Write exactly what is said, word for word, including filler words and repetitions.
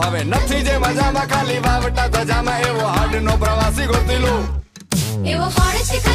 હવે નથી જે મજામાં ખાલી વાવટા ધજામાં એવો હાડ નો પ્રવાસી ગોતી લો એવો ફળ છે